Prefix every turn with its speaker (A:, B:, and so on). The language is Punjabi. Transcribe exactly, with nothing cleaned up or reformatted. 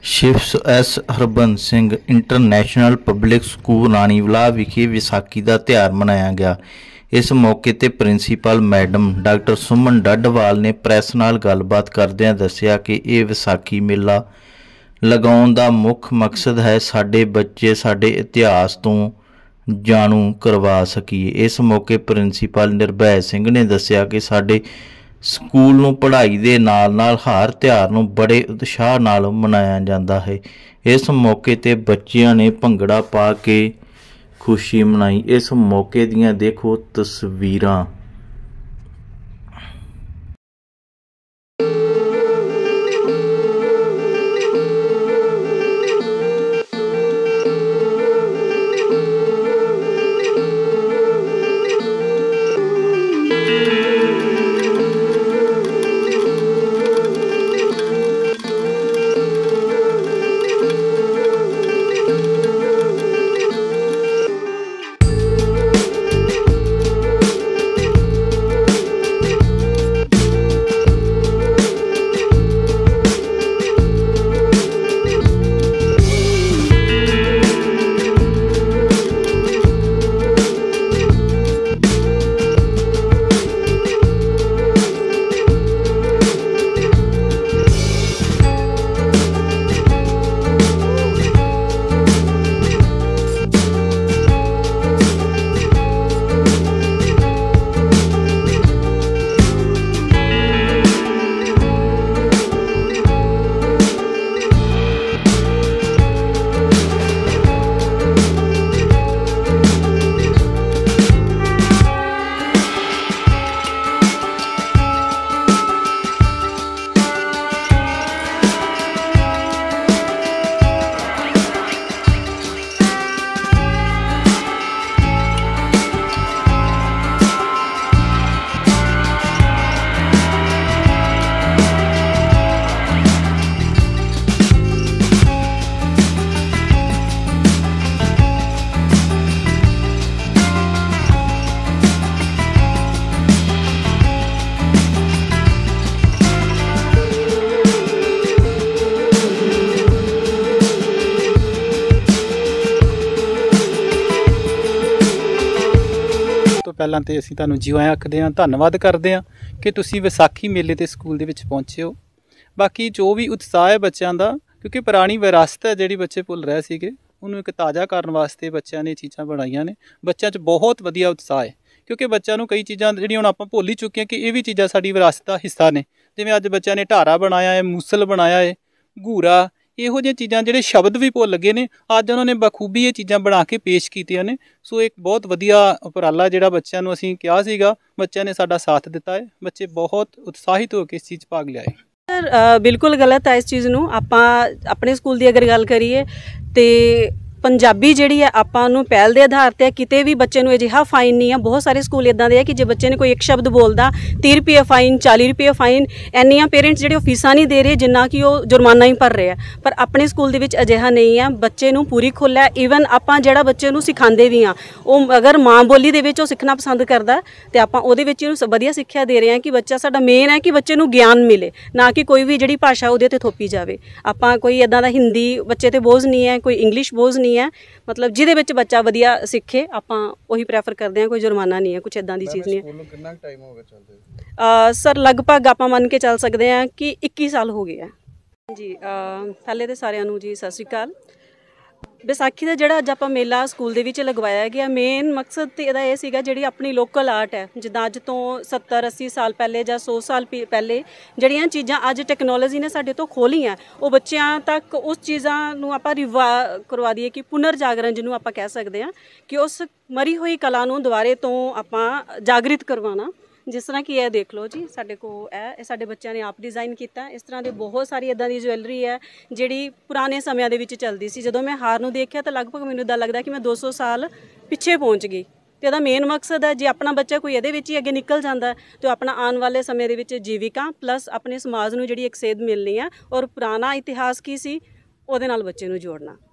A: Shiv S Harbans Singh international public school Raniwala ਵਿਖੇ ਵਿਸਾਖੀ ਦਾ ਤਿਉਹਾਰ ਮਨਾਇਆ ਗਿਆ। ਇਸ ਮੌਕੇ ਤੇ principal madam doctor Suman Dadwal ਨੇ ਪ੍ਰੈਸ ਨਾਲ ਗੱਲਬਾਤ ਕਰਦਿਆਂ ਦੱਸਿਆ ਕਿ ਇਹ ਵਿਸਾਖੀ ਮੇਲਾ ਲਗਾਉਣ ਦਾ ਮੁੱਖ ਮਕਸਦ ਹੈ ਸਾਡੇ ਬੱਚੇ ਸਾਡੇ ਇਤਿਹਾਸ ਤੋਂ ਜਾਣੂ ਕਰਵਾ ਸਕੀਏ। ਇਸ ਮੌਕੇ ਪ੍ਰਿੰਸੀਪਲ ਨਿਰਭੈ ਸਿੰਘ ਨੇ ਦੱਸਿਆ ਕਿ ਸਾਡੇ ਸਕੂਲ ਨੂੰ ਪੜ੍ਹਾਈ ਦੇ ਨਾਲ ਨਾਲ ਹਰ ਤਿਉਹਾਰ ਨੂੰ ਬੜੇ ਉਤਸ਼ਾਹ ਨਾਲ ਮਨਾਇਆ ਜਾਂਦਾ ਹੈ। ਇਸ ਮੌਕੇ ਤੇ ਬੱਚਿਆਂ ਨੇ ਭੰਗੜਾ ਪਾ ਕੇ ਖੁਸ਼ੀ ਮਨਾਈ। ਇਸ ਮੌਕੇ ਦੀਆਂ ਦੇਖੋ ਤਸਵੀਰਾਂ।
B: ਪਹਿਲਾਂ ਤੇ ਅਸੀਂ ਤੁਹਾਨੂੰ ਜਿਉਂ ਆਖਦੇ ਹਾਂ, ਧੰਨਵਾਦ ਕਰਦੇ ਹਾਂ ਕਿ ਤੁਸੀਂ ਵਿਸਾਖੀ ਮੇਲੇ ਤੇ ਸਕੂਲ ਦੇ ਵਿੱਚ ਪਹੁੰਚੇ ਹੋ। ਬਾਕੀ ਜੋ ਵੀ ਉਤਸ਼ਾਹ ਹੈ ਬੱਚਿਆਂ ਦਾ, ਕਿਉਂਕਿ ਪੁਰਾਣੀ ਵਿਰਾਸਤ ਹੈ ਜਿਹੜੀ ਬੱਚੇ ਭੁੱਲ ਰਹੇ ਸੀਗੇ, ਉਹਨੂੰ ਇੱਕ ਤਾਜ਼ਾ ਕਰਨ ਵਾਸਤੇ ਬੱਚਿਆਂ ਨੇ ਚੀਜ਼ਾਂ ਬਣਾਈਆਂ ਨੇ। ਬੱਚਿਆਂ 'ਚ ਬਹੁਤ ਵਧੀਆ ਉਤਸ਼ਾਹ ਹੈ, ਕਿਉਂਕਿ ਬੱਚਿਆਂ ਨੂੰ ਕਈ ਚੀਜ਼ਾਂ ਜਿਹੜੀਆਂ ਹੁਣ ਆਪਾਂ ਭੁੱਲ ਹੀ ਚੁੱਕੇ ਹਾਂ ਕਿ ਇਹ ਵੀ ਚੀਜ਼ਾਂ ਸਾਡੀ ਵਿਰਾਸਤ ਦਾ ਹਿੱਸਾ ਨੇ। ਜਿਵੇਂ ਅੱਜ ਬੱਚਿਆਂ ਨੇ ਢਾਰਾ ਬਣਾਇਆ ਹੈ, ਮੂਸਲ ਬਣਾਇਆ ਹੈ, ਘੂਰਾ, ਇਹੋ ਜਿਹੀਆਂ ਚੀਜ਼ਾਂ ਜਿਹੜੇ ਸ਼ਬਦ ਵੀ ਭੁੱਲ ਗਏ ਨੇ, ਅੱਜ ਉਹਨਾਂ ਨੇ ਬਖੂਬੀ ਇਹ ਚੀਜ਼ਾਂ ਬਣਾ ਕੇ ਪੇਸ਼ ਕੀਤੀਆਂ ਨੇ। ਸੋ ਇੱਕ ਬਹੁਤ ਵਧੀਆ ਉਪਰਾਲਾ ਜਿਹੜਾ ਬੱਚਿਆਂ ਨੂੰ ਅਸੀਂ ਕਿਹਾ ਸੀਗਾ, ਬੱਚਿਆਂ ਨੇ ਸਾਡਾ ਸਾਥ ਦਿੱਤਾ ਹੈ। ਬੱਚੇ ਬਹੁਤ ਉਤਸ਼ਾਹਿਤ ਹੋ ਕੇ ਇਸ ਚੀਜ਼ 'ਚ ਭਾਗ ਲਿਆ ਹੈ।
C: ਸਰ ਬਿਲਕੁਲ ਗਲਤ ਹੈ ਇਸ ਚੀਜ਼ ਨੂੰ। ਆਪਾਂ ਆਪਣੇ ਸਕੂਲ ਦੀ ਅਗਰ ਗੱਲ ਕਰੀਏ ਤੇ ਪੰਜਾਬੀ ਜਿਹੜੀ ਹੈ ਆਪਾਂ ਨੂੰ ਪਹਿਲ ਦੇ ਆਧਾਰ 'ਤੇ ਕਿਤੇ ਵੀ ਬੱਚੇ ਨੂੰ ਅਜਿਹਾ ਫਾਈਨ ਨਹੀਂ ਆ। ਬਹੁਤ ਸਾਰੇ ਸਕੂਲ ਇੱਦਾਂ ਦੇ ਆ ਕਿ ਜੇ ਬੱਚੇ ਨੇ ਕੋਈ ਇੱਕ ਸ਼ਬਦ ਬੋਲਦਾ ਤੀਹ ਰੁਪਏ ਫਾਈਨ, ਚਾਲੀ ਰੁਪਏ ਫਾਈਨ। ਇੰਨੀਆਂ ਪੇਰੈਂਟਸ ਜਿਹੜੇ ਉਹ ਫੀਸਾਂ ਨਹੀਂ ਦੇ ਰਹੇ ਜਿੰਨਾ ਕਿ ਉਹ ਜੁਰਮਾਨਾ ਹੀ ਭਰ ਰਹੇ ਆ। ਪਰ ਆਪਣੇ ਸਕੂਲ ਦੇ ਵਿੱਚ ਅਜਿਹਾ ਨਹੀਂ ਆ। ਬੱਚੇ ਨੂੰ ਪੂਰੀ ਖੁੱਲ੍ਹ ਹੈ। ਈਵਨ ਆਪਾਂ ਜਿਹੜਾ ਬੱਚੇ ਨੂੰ ਸਿਖਾਉਂਦੇ ਵੀ ਹਾਂ, ਉਹ ਅਗਰ ਮਾਂ ਬੋਲੀ ਦੇ ਵਿੱਚ ਉਹ ਸਿੱਖਣਾ ਪਸੰਦ ਕਰਦਾ ਤੇ ਆਪਾਂ ਉਹਦੇ ਵਿੱਚ ਇਹਨੂੰ ਵਧੀਆ ਸਿੱਖਿਆ ਦੇ ਰਹੇ ਹਾਂ ਕਿ ਬੱਚਾ ਸਾਡਾ ਮੇਨ ਹੈ ਕਿ ਬੱਚੇ ਨੂੰ ਗਿਆਨ ਮਿਲੇ, ਨਾ ਕਿ ਕੋਈ ਵੀ ਜਿਹੜੀ ਭਾਸ਼ਾ ਉਹਦੇ 'ਤੇ ਥੋਪੀ ਜਾਵੇ। ਆਪਾਂ ਕੋਈ ਇੱਦਾਂ ਦਾ ਹਿੰਦੀ ਬੱਚੇ 'ਤੇ ਬੋਝ ਨਹੀਂ ਹੈ, ਕੋਈ ਇੰਗਲਿਸ਼ ਬੋਝ ਨਹੀਂ ਹੈ। ਮਤਲਬ ਜਿਹਦੇ ਵਿੱਚ ਬੱਚਾ ਵਧੀਆ ਸਿੱਖੇ ਆਪਾਂ ਉਹੀ ਪ੍ਰੈਫਰ ਕਰਦੇ ਹਾਂ। ਕੋਈ ਜੁਰਮਾਨਾ ਨਹੀਂ ਹੈ, ਕੁਛ ਇੱਦਾਂ ਦੀ ਚੀਜ਼ ਨਹੀਂ ਹੈ।
B: ਕਿੰਨਾ ਟਾਈਮ ਹੋ ਗਿਆ ਚੱਲਦੇ?
C: ਸਰ ਲਗਭਗ ਆਪਾਂ ਮੰਨ ਕੇ ਚੱਲ ਸਕਦੇ ਹਾਂ ਕਿ ਇੱਕੀ ਸਾਲ ਹੋ ਗਏ ਆ ਜੀ। ਪਹਿਲੇ ਤਾਂ ਸਾਰਿਆਂ ਨੂੰ ਜੀ ਸਤਿ ਸ਼੍ਰੀ ਅਕਾਲ। ਵਿਸਾਖੀ ਦਾ ਜਿਹੜਾ ਅੱਜ ਆਪਾਂ ਮੇਲਾ ਸਕੂਲ ਦੇ ਵਿੱਚ ਲਗਵਾਇਆ ਗਿਆ, ਮੇਨ ਮਕਸਦ ਤਾਂ ਇਹਦਾ ਇਹ ਸੀਗਾ ਜਿਹੜੀ ਆਪਣੀ ਲੋਕਲ ਆਰਟ ਹੈ, ਜਿੱਦਾਂ ਅੱਜ ਤੋਂ ਸੱਤਰ ਅੱਸੀ ਸਾਲ ਪਹਿਲੇ ਜਾਂ ਸੌ ਸਾਲ ਪਹਿਲੇ ਜਿਹੜੀਆਂ ਚੀਜ਼ਾਂ ਅੱਜ ਟੈਕਨੋਲੋਜੀ ਨੇ ਸਾਡੇ ਤੋਂ ਖੋਹ ਲਈਆਂ, ਉਹ ਬੱਚਿਆਂ ਤੱਕ ਉਸ ਚੀਜ਼ਾਂ ਨੂੰ ਆਪਾਂ ਰਿਵਾ ਕਰਵਾ ਦਈਏ ਕਿ ਪੁਨਰ ਜਾਗਰਣ ਜਿਹਨੂੰ ਆਪਾਂ ਕਹਿ ਸਕਦੇ ਹਾਂ, ਕਿ ਉਸ ਮਰੀ ਹੋਈ ਕਲਾ ਨੂੰ ਦੁਬਾਰੇ ਤੋਂ ਆਪਾਂ ਜਾਗਰਿਤ ਕਰਵਾਉਣਾ। ਜਿਸ ਤਰ੍ਹਾਂ ਕਿ ਇਹ ਦੇਖ ਲਓ ਜੀ, ਸਾਡੇ ਕੋਲ ਇਹ ਇਹ ਸਾਡੇ ਬੱਚਿਆਂ ਨੇ ਆਪ ਡਿਜ਼ਾਈਨ ਕੀਤਾ। ਇਸ ਤਰ੍ਹਾਂ ਦੇ ਬਹੁਤ ਸਾਰੀ ਇੱਦਾਂ ਦੀ ਜਵੈਲਰੀ ਹੈ ਜਿਹੜੀ ਪੁਰਾਣੇ ਸਮਿਆਂ ਦੇ ਵਿੱਚ ਚੱਲਦੀ ਸੀ। ਜਦੋਂ ਮੈਂ ਹਾਰ ਨੂੰ ਦੇਖਿਆ ਤਾਂ ਲਗਭਗ ਮੈਨੂੰ ਇੱਦਾਂ ਲੱਗਦਾ ਕਿ ਮੈਂ ਦੋ ਸੌ ਸਾਲ ਪਿੱਛੇ ਪਹੁੰਚ ਗਈ। ਤੇ ਇਹਦਾ ਮੇਨ ਮਕਸਦ ਹੈ ਜੇ ਆਪਣਾ ਬੱਚਾ ਕੋਈ ਇਹਦੇ ਵਿੱਚ ਹੀ ਅੱਗੇ ਨਿਕਲ ਜਾਂਦਾ ਤਾਂ ਆਪਣਾ ਆਉਣ ਵਾਲੇ ਸਮੇਂ ਦੇ ਵਿੱਚ ਜੀਵਿਕਾ ਪਲੱਸ ਆਪਣੇ ਸਮਾਜ ਨੂੰ ਜਿਹੜੀ ਇੱਕ ਸੇਧ ਮਿਲਣੀ ਹੈ ਔਰ ਪੁਰਾਣਾ ਇਤਿਹਾਸ ਕੀ ਸੀ ਉਹਦੇ ਨਾਲ ਬੱਚੇ ਨੂੰ ਜੋੜਨਾ।